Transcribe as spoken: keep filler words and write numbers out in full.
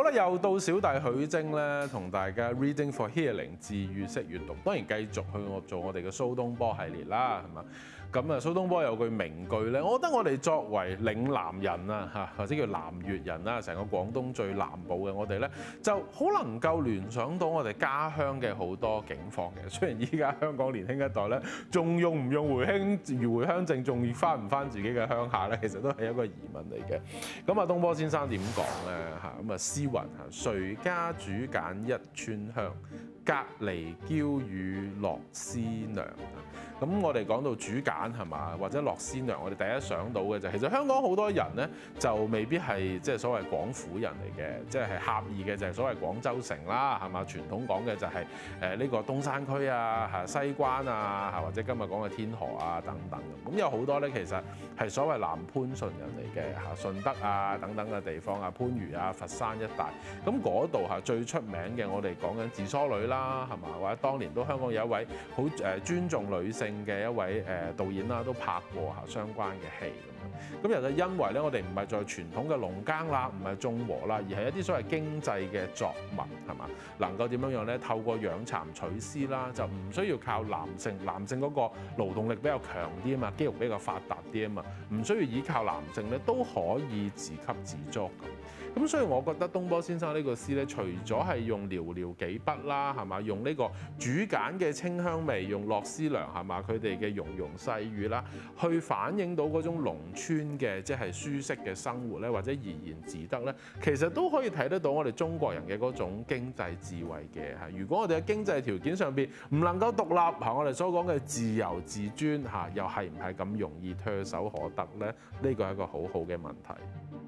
好啦，又到小弟許晶咧，同大家 Reading for Hearing 治癒式閱讀，當然繼續去我做我哋嘅蘇東坡系列啦，係嘛？咁啊，蘇東坡有句名句咧，我覺得我哋作為嶺南人啊，嚇或者叫南粵人啦，成個廣東最南部嘅我哋咧，就好能夠聯想到我哋家鄉嘅好多景況嘅。雖然依家香港年輕一代咧，仲用唔用回鄉回鄉證，仲翻唔翻自己嘅鄉下咧，其實都係一個疑問嚟嘅。咁啊，東坡先生點講咧？嚇咁啊，詩雲嚇，誰家煮簡一村香，隔離嬌語樂師娘。咁我哋講到煮簡係嘛，或者樂師娘，我哋第一想到嘅就係、其實香港好多人咧就未必係即係所謂廣府人嚟嘅，即係狹義嘅就係所謂廣州城啦，係嘛？傳統講嘅就係誒呢個東山區啊、嚇西關啊、嚇或者今日講嘅天河啊等等。咁有好多咧其實係所謂南番順人嚟嘅嚇，順德啊等等嘅地方啊，番禺啊、佛山一帶。咁嗰度嚇最出名嘅，我哋講緊自梳女啦，係嘛？或者當年都香港有一位好誒尊重女性嘅一位誒導演啦，都拍過嚇相關嘅戲咁樣。咁又係因為咧，我哋唔係再傳統嘅農耕啦，唔係種禾啦，而係一啲所謂經濟嘅作物係嘛？能夠點樣樣咧？透過養蠶取絲啦，就唔需要靠男性，男性嗰個勞動力比較強啲啊嘛，肌肉比較發達啲啊嘛，唔需要依靠男性咧，都可以自給自足咁。咁所以我覺得東坡先生呢個詩咧，除咗係用寥寥幾筆啦，係嘛？用呢個煮簡嘅清香味，用樂師娘係嘛？佢哋嘅融融細語啦，去反映到嗰種農村嘅即係舒適嘅生活咧，或者怡然自得咧，其實都可以睇得到我哋中國人嘅嗰種經濟智慧嘅嚇。如果我哋嘅經濟條件上邊唔能夠獨立嚇，我哋所講嘅自由自尊嚇，又係唔係咁容易唾手可得咧？呢個係一個好好嘅問題。